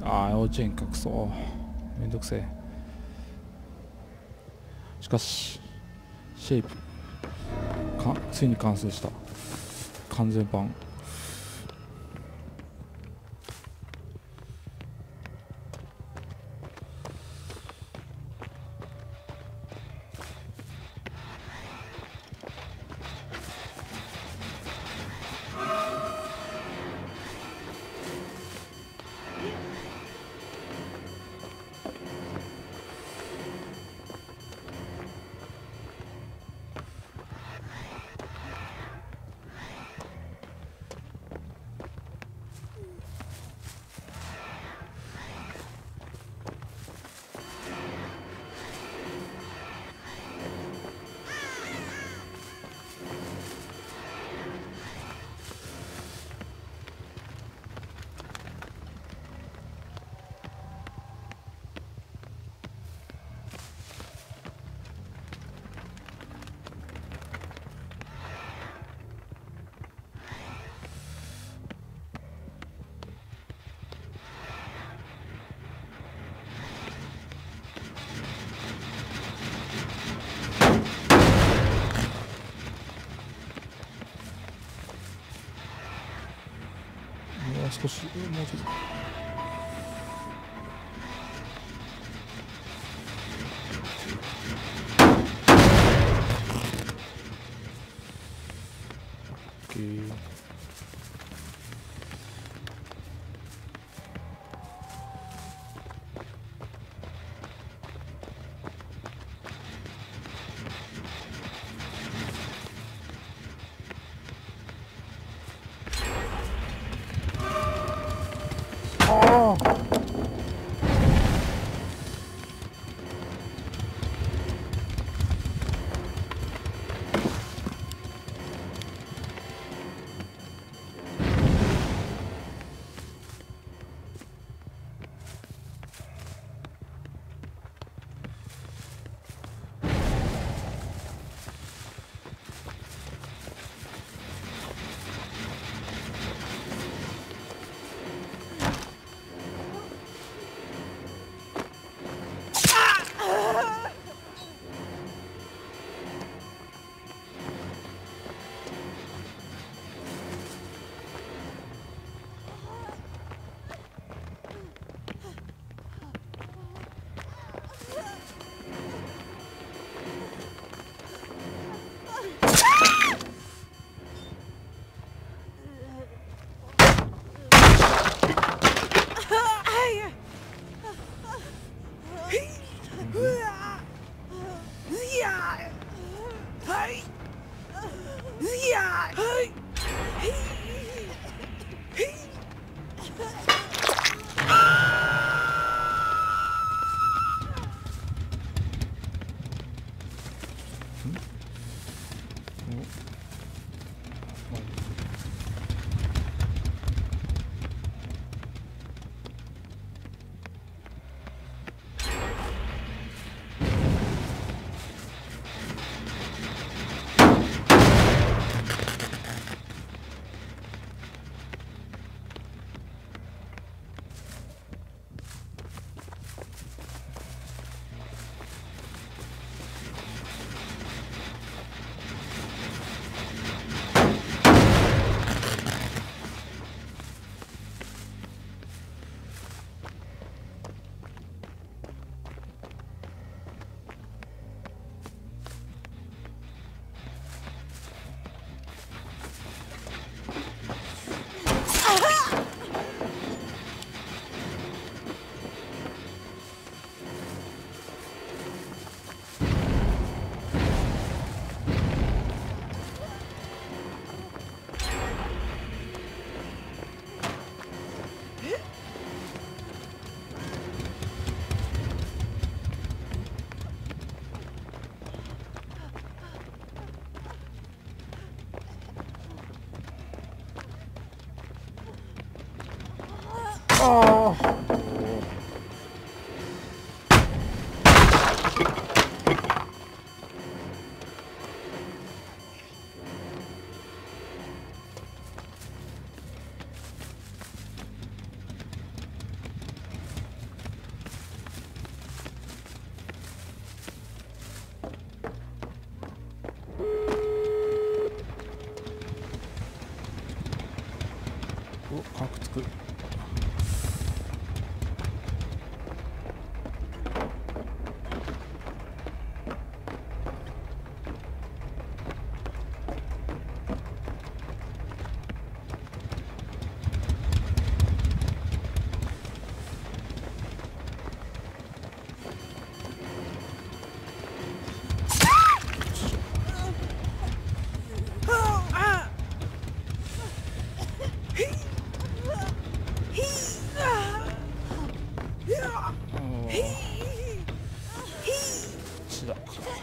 ああ、幼稚園か、くそめんどくせえ。しかしシェイプついに完成した。完全版。もう少し、もうちょっと。 血だ。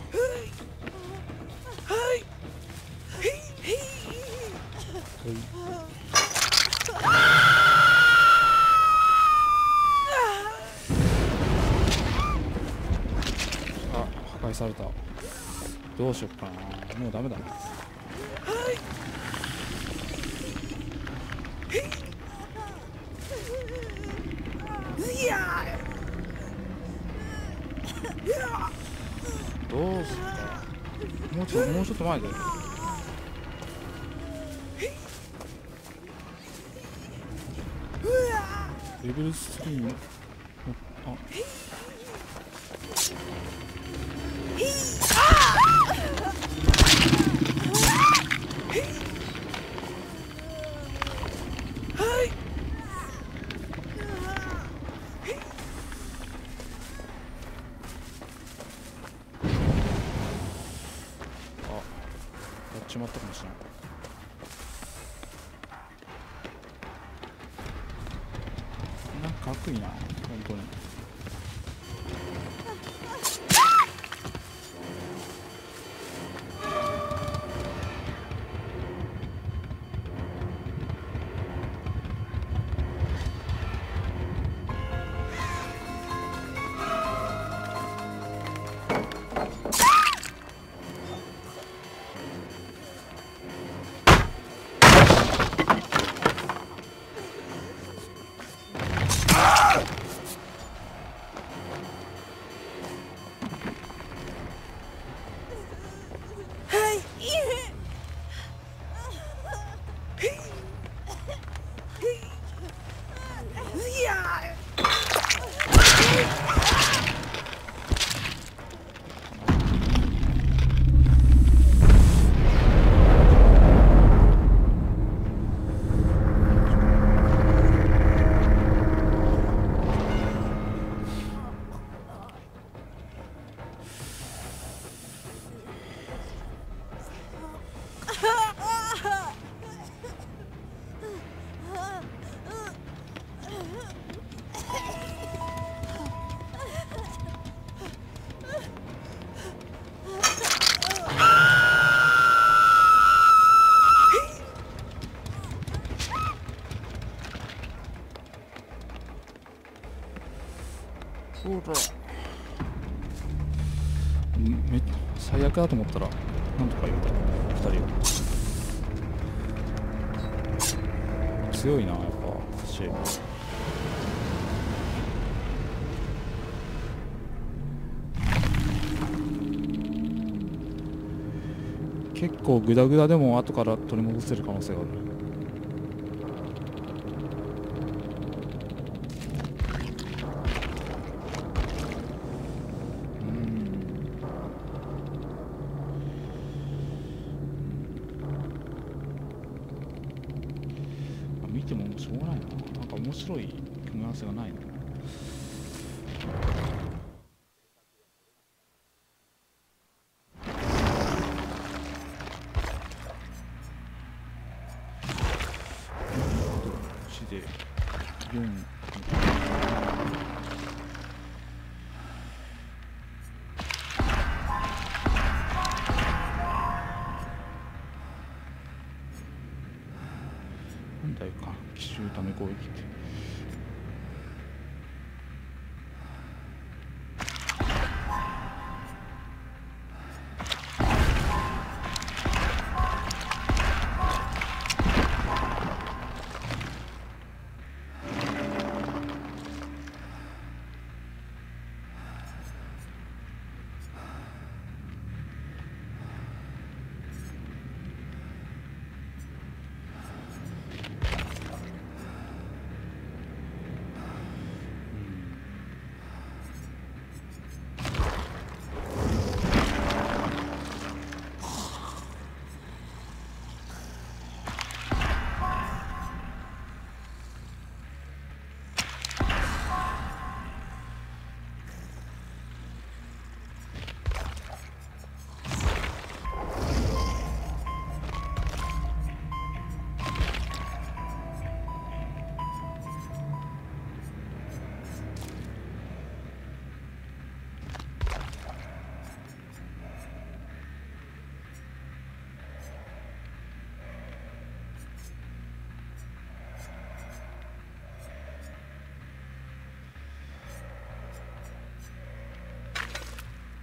あ、破壊された。どうしよっかな。もうダメだな。どうすか。もうちょっと前で。レベル3のやっちまったかもしれない。なんかかっこいいな、本当に。最悪だと思ったらなんとか言うた2人強いな、やっぱシェイブ。結構グダグダでも後から取り戻せる可能性がある。見てもしょうがないな。なんか面白い組み合わせがないな。で4なんだよか、奇襲ため攻撃って。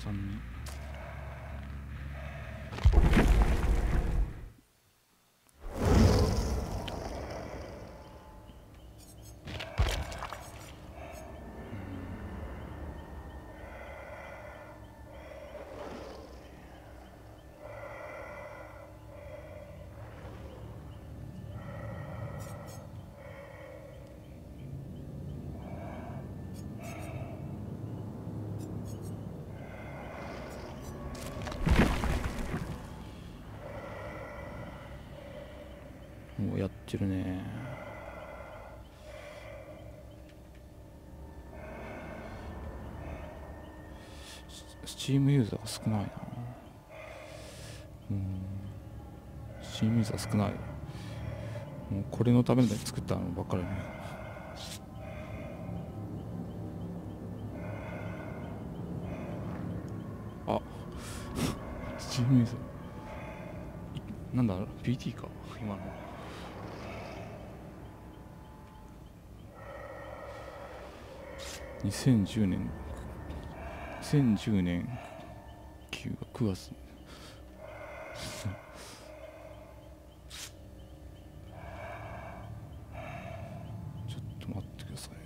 残念。もうやってるね。スチームユーザーが少ないな。スチームユーザー少ない。もうこれのために作ったのばっかりね。あスチームユーザーなんだ PT か今の。2010年9月ちょっと待ってください。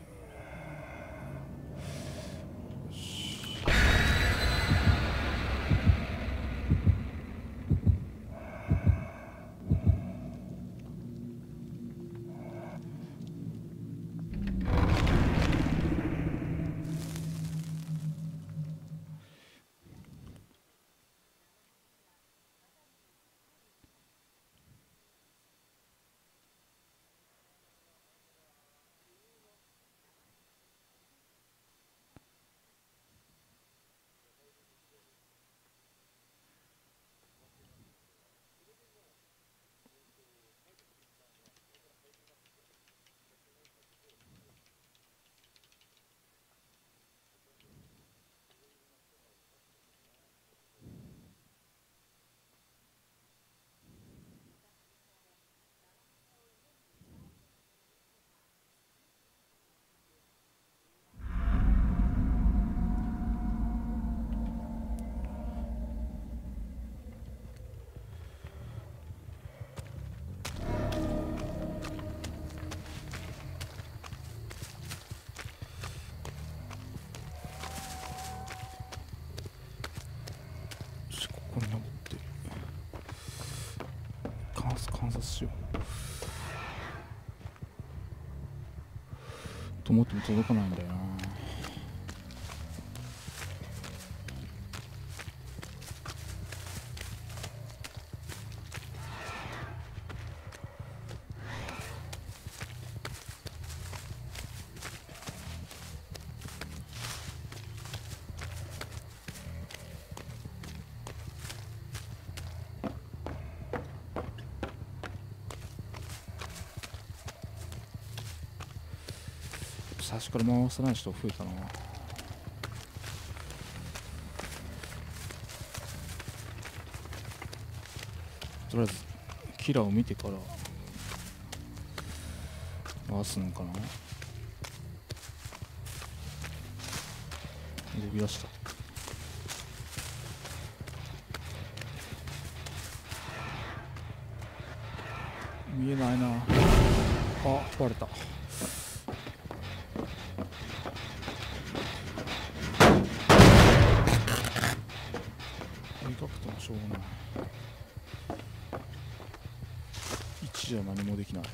これ登って観察しようと思っても届かないんだよな。最初から回さない人増えたな。とりあえずキラーを見てから回すのかな。呼び出した。見えないな。あ、バレた。追いかけてもしょうがない。1じゃ何もできない。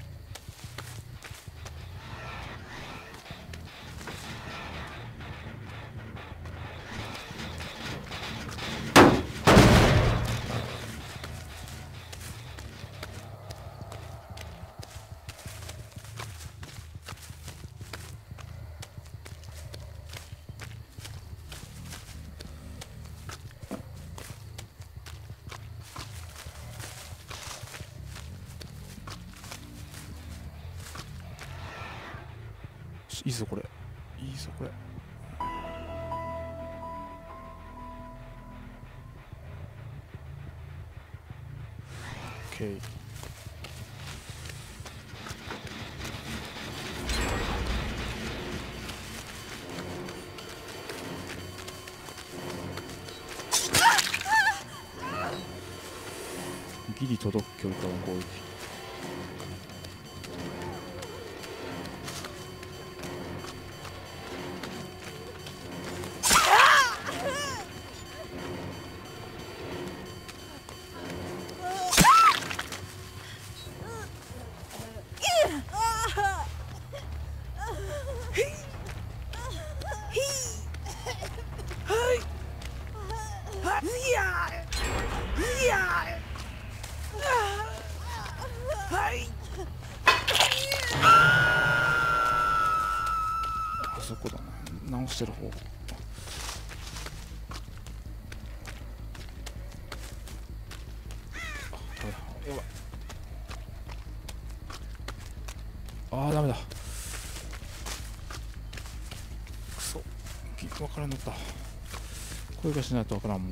いいぞこれ、いいぞこれ。OK。 ギリ届く距離からの攻撃。あそこだね、直してる方。やばい。ああダメだ。くそ、分からんなった。声がしないと分からんもん。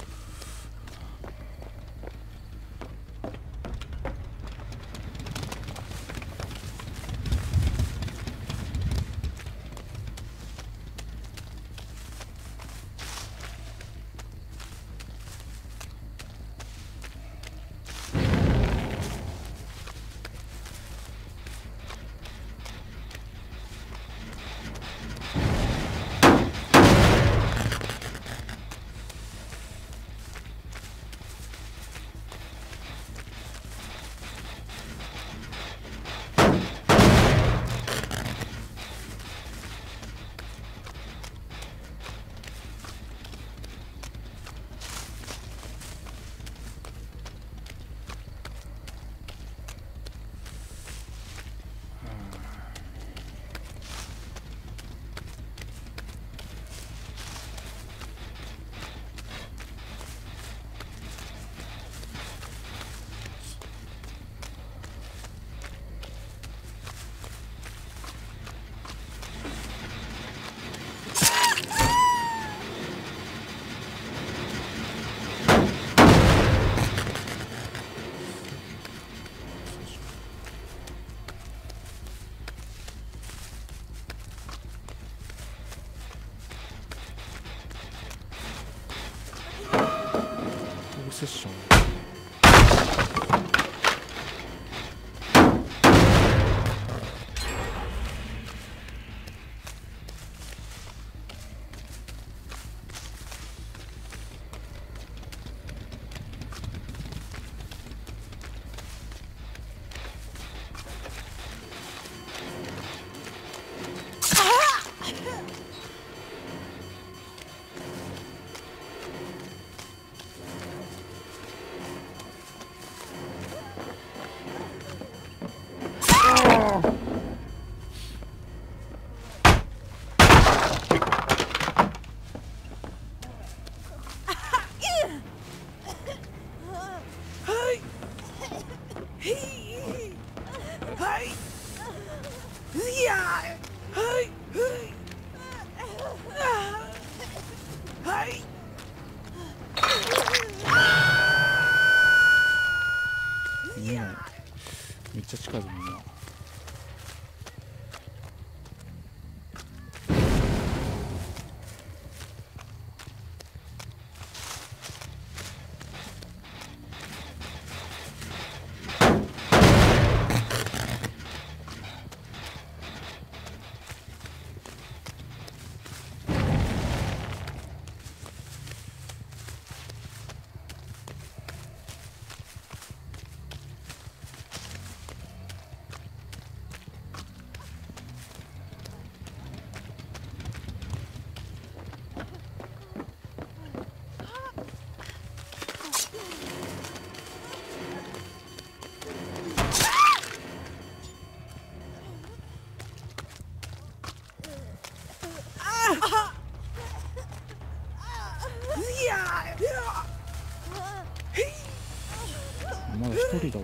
セッション。見えない。めっちゃ近いぞみんな。まだ一人だぞ。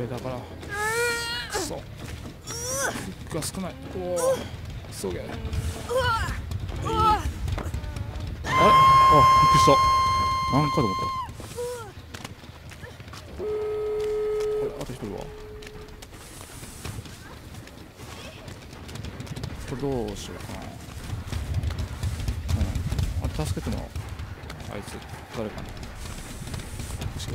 だからくそが少ない。おおすげえ。あれ、びっくりした。なんかと思った。これあと一人はこれどうしようかな。あれ助けてもらおう。あいつ誰かな。違った。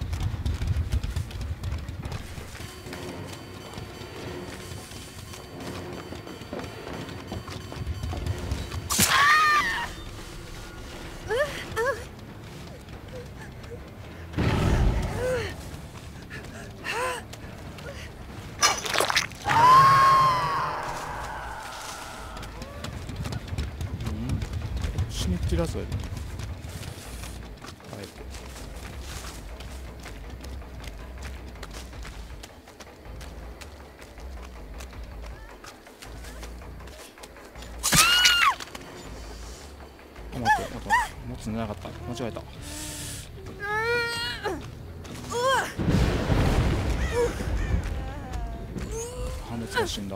死にってるやつがいる。はい。待って、持つんじゃなかった。間違えた。破滅が死んだ。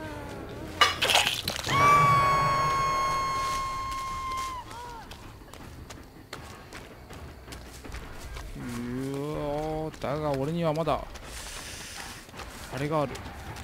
だが俺にはまだあれがある。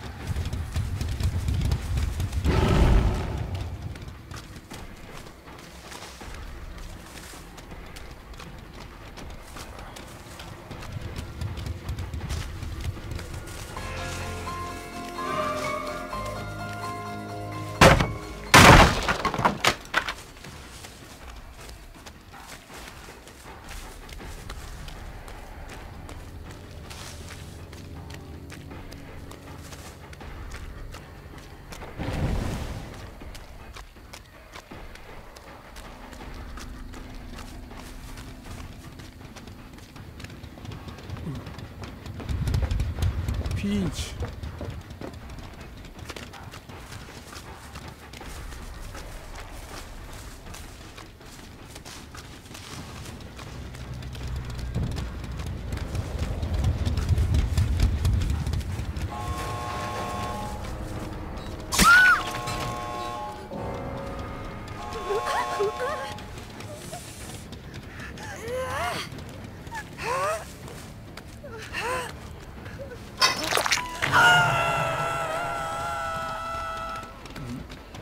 ピンチ。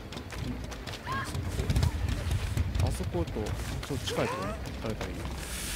あそことちょっと近いところに誰かいる。